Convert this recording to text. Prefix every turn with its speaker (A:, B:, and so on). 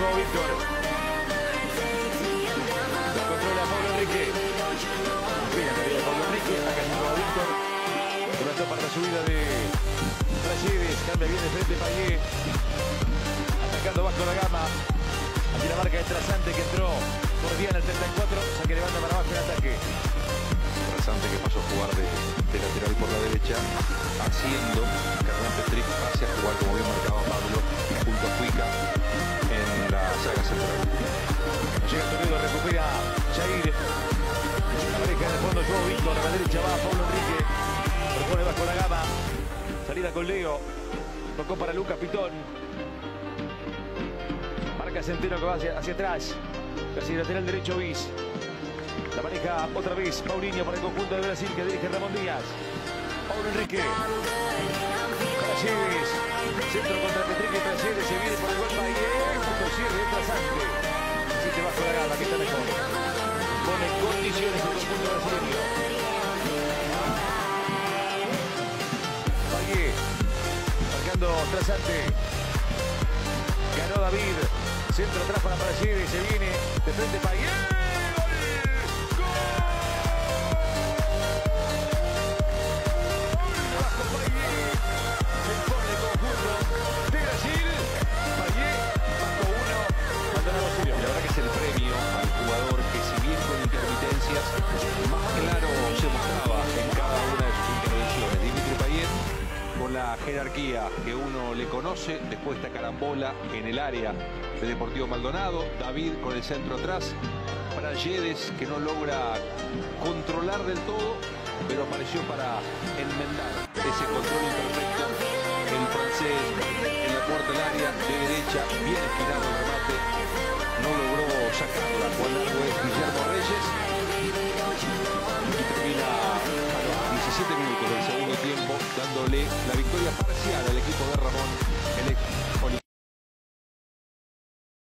A: Joao Víctor. La controla Pablo Enrique. Bien, la Pablo Enrique. Acá está Joao Víctor. Durante para la subida de Talleres. Cambia bien de frente Payet. Atacando Vasco da Gama. Aquí la marca de Trasante que entró por día en el 34. Saque levanta para abajo en ataque.
B: Trasante que pasó a jugar de lateral por la derecha, haciendo que Hernán Petric pase a jugar, como bien marcaba Pablo, junto a Cuica en la saga central.
A: Llega Toledo, recupera Jair. La pareja en el fondo, Joao Víctor. A la derecha va Pablo Enrique. Propone Vasco da Gama. Salida con Leo. Tocó para Lucas Pitón. Marca Centeno que va hacia atrás. Casi lateral derecho Bis. La pareja otra vez. Paulinho para el conjunto de Brasil que dirige Ramón Díaz. Pablo Enrique. Talleres. Centro contra Petric y Talleres. Se viene por el gol Payet. Punto cierre de Trasante. Así te Vasco da Gama, que está mejor. Pone condiciones el conjunto brasileño. Payet. Marcando Trasante. Ganó David. Centro atrás para Talleres. Se viene de frente Payet.
B: La jerarquía que uno le conoce después de esta carambola en el área de Deportivo Maldonado. David con el centro atrás. Praxedes que no logra controlar del todo, pero apareció para enmendar ese control imperfecto. El francés en la puerta del área de derecha, bien esquinado el remate, no logró sacarla. Cuando es Guillermo Reyes y termina a los 17 minutos del segundo tiempo dándole la victoria parcial al equipo de Ramón